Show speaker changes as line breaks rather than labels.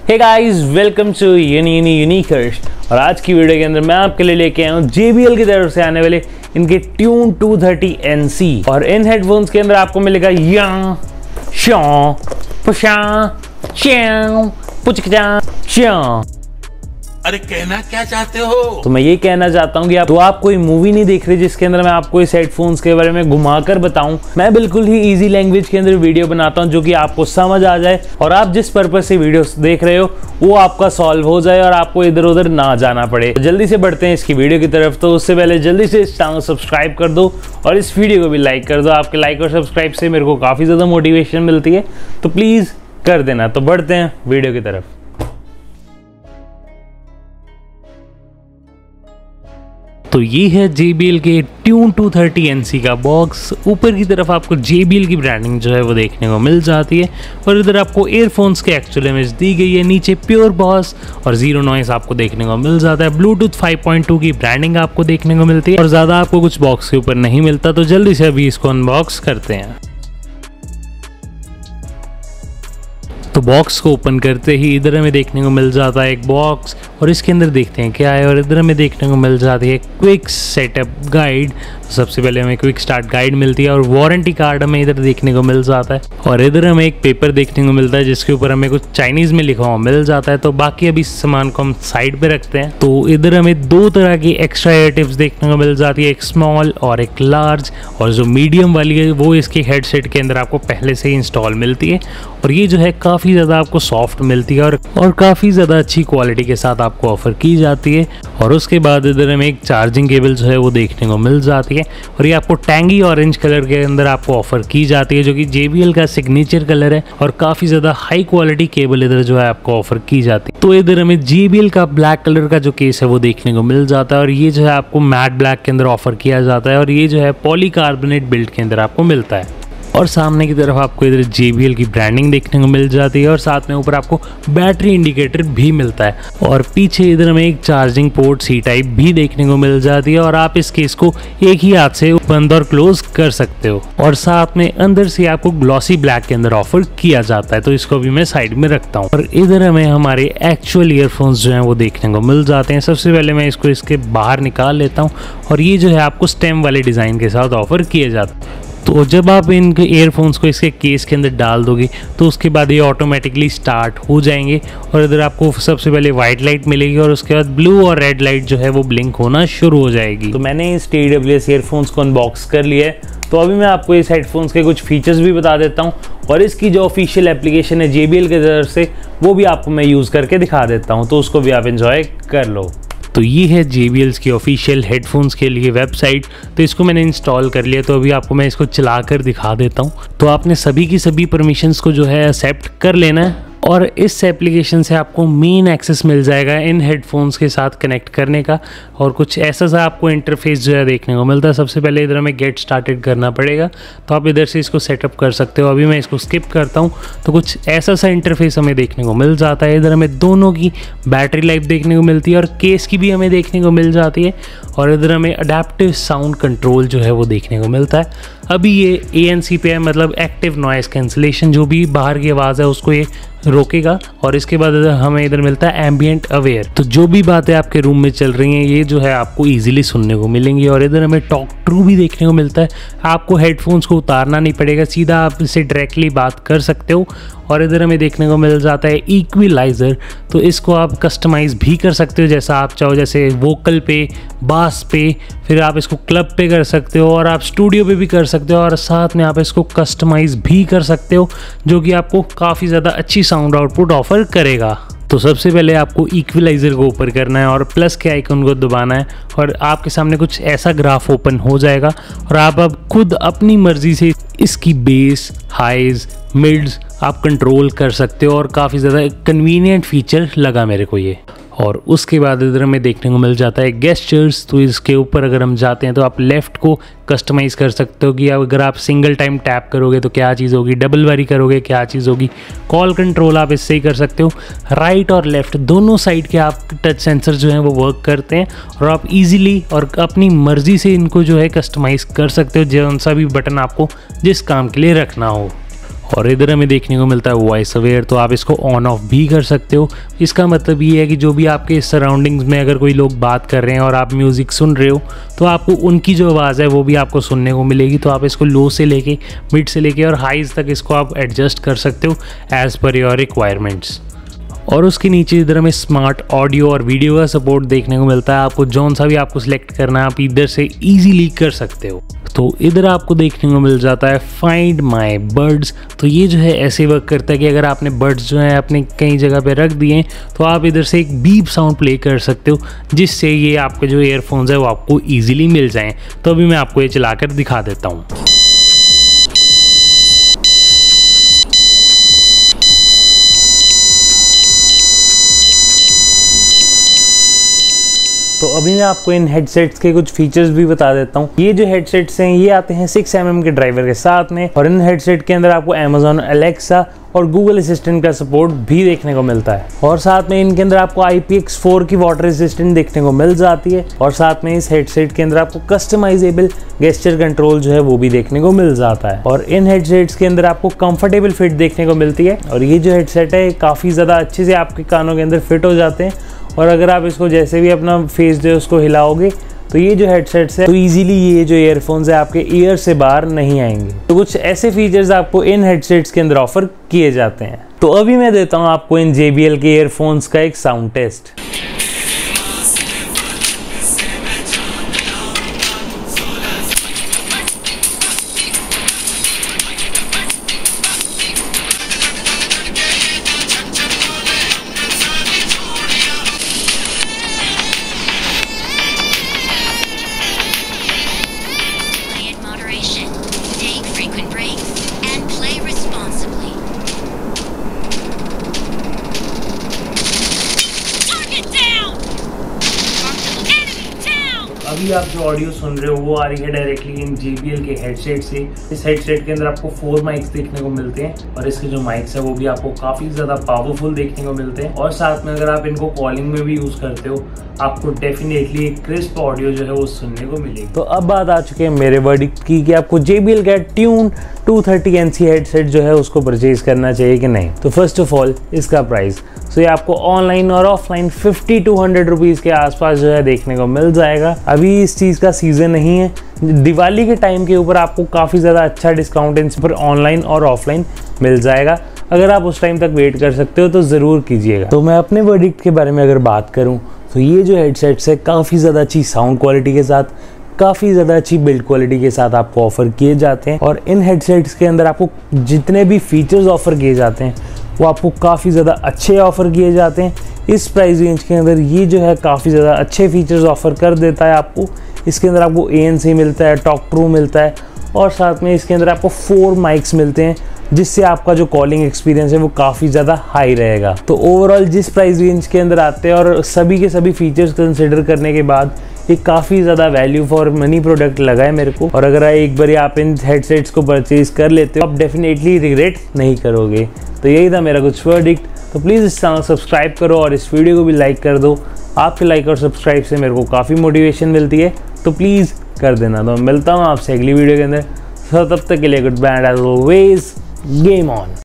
Hey guys, welcome to यूनिकर्स। और आज की वीडियो के अंदर मैं आपके लिए लेके आया हूँ JBL की तरफ से आने वाले इनके ट्यून 230NC। और इन हेडफोन्स के अंदर आपको मिलेगा या शॉ पुशा च्याओ पुचका च्याओ।
अरे कहना क्या चाहते हो?
तो मैं ये कहना चाहता हूँ कि आप कोई मूवी नहीं देख रहे जिसके अंदर मैं आपको इस हेडफोन्स के बारे में घुमाकर बताऊं। मैं बिल्कुल ही इजी लैंग्वेज के अंदर वीडियो बनाता हूं जो कि आपको समझ आ जाए और आप जिस पर्पज से वीडियो देख रहे हो वो आपका सॉल्व हो जाए और आपको इधर उधर ना जाना पड़े। तो जल्दी से बढ़ते हैं इसकी वीडियो की तरफ। तो उससे पहले जल्दी से इस चैनल को सब्सक्राइब कर दो और इस वीडियो को भी लाइक कर दो। आपके लाइक और सब्सक्राइब से मेरे को काफ़ी ज़्यादा मोटिवेशन मिलती है, तो प्लीज़ कर देना। तो बढ़ते हैं वीडियो की तरफ। तो ये है JBL के ट्यून 230NC का बॉक्स। ऊपर की तरफ आपको JBL की ब्रांडिंग जो है वो देखने को मिल जाती है और इधर आपको एयरफोन्स के एक्चुअल इमेज दी गई है। नीचे प्योर बॉस और जीरो नॉइस आपको देखने को मिल जाता है। ब्लूटूथ 5.2 की ब्रांडिंग आपको देखने को मिलती है और ज़्यादा आपको कुछ बॉक्स के ऊपर नहीं मिलता। तो जल्दी से अभी इसको अनबॉक्स करते हैं। तो बॉक्स को ओपन करते ही इधर हमें देखने को मिल जाता है एक बॉक्स और इसके अंदर देखते हैं क्या है। और इधर हमें देखने को मिल जाती है क्विक सेटअप गाइड। सबसे पहले हमें क्विक स्टार्ट गाइड मिलती है और वारंटी कार्ड हमें इधर देखने को मिल जाता है। और इधर हमें एक पेपर देखने को मिलता है जिसके ऊपर हमें कुछ चाइनीज में लिखा हुआ मिल जाता है। तो बाकी अभी सामान को हम साइड पे रखते हैं। तो इधर हमें दो तरह की एक्स्ट्रा एयर टिप्स देखने को मिल जाती है, एक स्मॉल और एक लार्ज। और जो मीडियम वाली है वो इसके हेडसेट के अंदर आपको पहले से ही इंस्टॉल मिलती है और ये जो है काफ़ी ज़्यादा आपको सॉफ्ट मिलती है और काफ़ी ज़्यादा अच्छी क्वालिटी के साथ आपको ऑफर की जाती है। और उसके बाद इधर हमें एक चार्जिंग केबल जो है वो देखने को मिल जाती है और ये आपको टैंगी ऑरेंज कलर के अंदर आपको ऑफर की जाती है जो कि JBL का सिग्नेचर कलर है। और काफ़ी ज़्यादा हाई क्वालिटी केबल इधर जो है आपको ऑफर की जाती है। तो इधर हमें JBL का ब्लैक कलर का जो केस है वो देखने को मिल जाता है और ये जो है आपको मैट ब्लैक के अंदर ऑफर किया जाता है और ये जो है पॉलीकार्बोनेट बिल्ड के अंदर आपको मिलता है। और सामने की तरफ आपको इधर JBL की ब्रांडिंग देखने को मिल जाती है और साथ में ऊपर आपको बैटरी इंडिकेटर भी मिलता है। और पीछे इधर हमें एक चार्जिंग पोर्ट C टाइप भी देखने को मिल जाती है और आप इस केस को एक ही हाथ से बंद और क्लोज कर सकते हो। और साथ में अंदर से आपको ग्लॉसी ब्लैक के अंदर ऑफर किया जाता है। तो इसको भी मैं साइड में रखता हूँ। और इधर हमें हमारे एक्चुअल ईयरफोन्स जो है वो देखने को मिल जाते हैं। सबसे पहले मैं इसको इसके बाहर निकाल लेता हूँ और ये जो है आपको स्टेम वाले डिज़ाइन के साथ ऑफर किए जाते हैं। तो जब आप इनके ईयरफोन्स को इसके केस के अंदर डाल दोगे तो उसके बाद ये ऑटोमेटिकली स्टार्ट हो जाएंगे। और इधर आपको सबसे पहले वाइट लाइट मिलेगी और उसके बाद ब्लू और रेड लाइट जो है वो ब्लिंक होना शुरू हो जाएगी। तो मैंने इस TWS ईयरफोन्स को अनबॉक्स कर लिया है। तो अभी मैं आपको इस हेडफोन्स के कुछ फीचर्स भी बता देता हूँ और इसकी जो ऑफिशियल एप्लीकेशन है JBL की तरफ से वो भी आपको मैं यूज़ करके दिखा देता हूँ। तो उसको भी आप इंजॉय कर लो। तो ये है JBL की ऑफिशियल हेडफोन्स के लिए वेबसाइट। तो इसको मैंने इंस्टॉल कर लिया। तो अभी आपको मैं इसको चला कर दिखा देता हूँ। तो आपने सभी की सभी परमिशंस को जो है एक्सेप्ट कर लेना है और इस एप्लीकेशन से आपको मेन एक्सेस मिल जाएगा इन हेडफोन्स के साथ कनेक्ट करने का। और कुछ ऐसा सा आपको इंटरफेस जो है देखने को मिलता है। सबसे पहले इधर हमें गेट स्टार्टेड करना पड़ेगा। तो आप इधर से इसको सेटअप कर सकते हो। अभी मैं इसको स्किप करता हूँ। तो कुछ ऐसा सा इंटरफेस हमें देखने को मिल जाता है। इधर हमें दोनों की बैटरी लाइफ देखने को मिलती है और केस की भी हमें देखने को मिल जाती है। और इधर हमें अडेप्टिव साउंड कंट्रोल जो है वो देखने को मिलता है। अभी ये ANC पे है, मतलब एक्टिव नॉइस कैंसिलेशन। जो भी बाहर की आवाज़ है उसको ये रोकेगा। और इसके बाद हमें इधर मिलता है एम्बिएंट अवेयर। तो जो भी बातें आपके रूम में चल रही हैं ये जो है आपको इजीली सुनने को मिलेंगी। और इधर हमें टॉक ट्रू भी देखने को मिलता है। आपको हेडफोन्स को उतारना नहीं पड़ेगा, सीधा आप इससे डायरेक्टली बात कर सकते हो। और इधर हमें देखने को मिल जाता है इक्विलाइजर। तो इसको आप कस्टमाइज़ भी कर सकते हो जैसा आप चाहो, जैसे वोकल पे, बास पे, फिर आप इसको क्लब पे कर सकते हो और आप स्टूडियो पे भी कर सकते हो। और साथ में आप इसको कस्टमाइज़ भी कर सकते हो जो कि आपको काफ़ी ज़्यादा अच्छी साउंड आउटपुट ऑफर करेगा। तो सबसे पहले आपको इक्विलाइजर को ऊपर करना है और प्लस के आइकन को दबाना है और आपके सामने कुछ ऐसा ग्राफ ओपन हो जाएगा। और आप अब खुद अपनी मर्जी से इसकी बेस, हाइज, मिड्स आप कंट्रोल कर सकते हो और काफ़ी ज़्यादा कन्वीनियंट फीचर लगा मेरे को ये। और उसके बाद इधर हमें देखने को मिल जाता है गेस्चर्स। तो इसके ऊपर अगर हम जाते हैं तो आप लेफ़्ट को कस्टमाइज़ कर सकते हो कि अगर आप सिंगल टाइम टैप करोगे तो क्या चीज़ होगी, डबल बारी करोगे क्या चीज़ होगी। कॉल कंट्रोल आप इससे ही कर सकते हो। राइट और लेफ़्ट दोनों साइड के आप टच सेंसर जो हैं वो वर्क करते हैं और आप इजीली और अपनी मर्ज़ी से इनको जो है कस्टमाइज़ कर सकते हो, जौन सा भी बटन आपको जिस काम के लिए रखना हो। और इधर हमें देखने को मिलता है वॉइस अवेयर, तो आप इसको ऑन ऑफ भी कर सकते हो। इसका मतलब ये है कि जो भी आपके सराउंडिंग्स में अगर कोई लोग बात कर रहे हैं और आप म्यूज़िक सुन रहे हो तो आपको उनकी जो आवाज़ है वो भी आपको सुनने को मिलेगी। तो आप इसको लो से लेके, मिड से लेके और हाईज तक इसको आप एडजस्ट कर सकते हो एज़ पर योर रिक्वायरमेंट्स। और उसके नीचे इधर हमें स्मार्ट ऑडियो और वीडियो का सपोर्ट देखने को मिलता है। आपको जौन सा भी आपको सिलेक्ट करना है आप इधर से इजीली कर सकते हो। तो इधर आपको देखने को मिल जाता है फाइंड माय बर्ड्स। तो ये जो है ऐसे वर्क करता है कि अगर आपने बर्ड्स जो है अपने कई जगह पे रख दिए तो आप इधर से एक बीप साउंड प्ले कर सकते हो, जिससे ये आपके जो ईयरफोन्स है वो आपको ईजिली मिल जाएँ। तो अभी मैं आपको ये चलाकर दिखा देता हूँ। तो अभी मैं आपको इन हेडसेट्स के कुछ फीचर्स भी बता देता हूँ। ये जो हेडसेट्स हैं ये आते हैं 6mm के ड्राइवर के साथ में, और इन हेडसेट के अंदर आपको Amazon Alexa और Google असिस्टेंट का सपोर्ट भी देखने को मिलता है। और साथ में इनके अंदर आपको IPX4 की वाटर रेजिस्टेंट देखने को मिल जाती है। और साथ में इस हेडसेट के अंदर आपको कस्टमाइजेबल गेस्चर कंट्रोल जो है वो भी देखने को मिल जाता है। और इन हेडसेट्स के अंदर आपको कंफर्टेबल फिट देखने को मिलती है। और ये जो हेडसेट है काफ़ी ज़्यादा अच्छे से आपके कानों के अंदर फिट हो जाते हैं। और अगर आप इसको जैसे भी अपना फेस जो है उसको हिलाओगे तो ये जो हेडसेट्स है तो इजीली ये जो ईयरफोन्स है आपके ईयर से बाहर नहीं आएंगे। तो कुछ ऐसे फीचर्स आपको इन हेडसेट्स के अंदर ऑफर किए जाते हैं। तो अभी मैं देता हूँ आपको इन JBL के ईयरफोन्स का एक साउंड टेस्ट। अभी आप जो ऑडियो सुन रहे हो वो आ रही है डायरेक्टली इन JBL के हेडसेट से। इस हेडसेट के अंदर आपको 4 माइक्स देखने को मिलते हैं और इसके जो माइक्स है वो भी आपको काफी ज्यादा पावरफुल देखने को मिलते हैं। और साथ में अगर आप इनको कॉलिंग में भी यूज करते हो आपको डेफिनेटली एक क्रिस्प ऑडियो जो है वो सुनने को मिलेगी। तो अब बात आ चुकी है मेरे वर्डिक्ट की कि आपको JBL का ट्यून 230NC हेडसेट जो है उसको परचेज करना चाहिए कि नहीं। तो फर्स्ट ऑफ ऑल इसका प्राइस तो ये आपको ऑनलाइन और ऑफलाइन 50 to 100 रुपीज़ के आसपास जो है देखने को मिल जाएगा। अभी इस चीज़ का सीज़न नहीं है, दिवाली के टाइम के ऊपर आपको काफ़ी ज़्यादा अच्छा डिस्काउंट इन पर ऑनलाइन और ऑफलाइन मिल जाएगा। अगर आप उस टाइम तक वेट कर सकते हो तो ज़रूर कीजिएगा। तो मैं अपने वर्डिक्ट के बारे में अगर बात करूँ तो ये जो हेडसेट्स है काफ़ी ज़्यादा अच्छी साउंड क्वालिटी के साथ, काफ़ी ज़्यादा अच्छी बिल्ड क्वालिटी के साथ आपको ऑफर किए जाते हैं। और इन हेडसेट्स के अंदर आपको जितने भी फीचर्स ऑफर किए जाते हैं वो आपको काफ़ी ज़्यादा अच्छे ऑफर किए जाते हैं। इस प्राइस रेंज के अंदर ये जो है काफ़ी ज़्यादा अच्छे फीचर्स ऑफर कर देता है आपको। इसके अंदर आपको ANC मिलता है, टॉक ट्रू मिलता है और साथ में इसके अंदर आपको 4 माइक्स मिलते हैं, जिससे आपका जो कॉलिंग एक्सपीरियंस है वो काफ़ी ज़्यादा हाई रहेगा। तो ओवरऑल जिस प्राइस रेंज के अंदर आते हैं और सभी के सभी फीचर्स कंसिडर करने के बाद ये काफ़ी ज़्यादा वैल्यू फॉर मनी प्रोडक्ट लगा है मेरे को। और अगर एक बार आप इन हेडसेट्स को परचेज कर लेते हो आप डेफिनेटली रिग्रेट नहीं करोगे। तो यही था मेरा कुछ वर्डिक्ट। तो प्लीज़ इस चैनल सब्सक्राइब करो और इस वीडियो को भी लाइक कर दो। आपके लाइक और सब्सक्राइब से मेरे को काफ़ी मोटिवेशन मिलती है, तो प्लीज़ कर देना। तो मैं मिलता हूँ आपसे अगली वीडियो के अंदर। तब तक के लिए good bye and as always game on.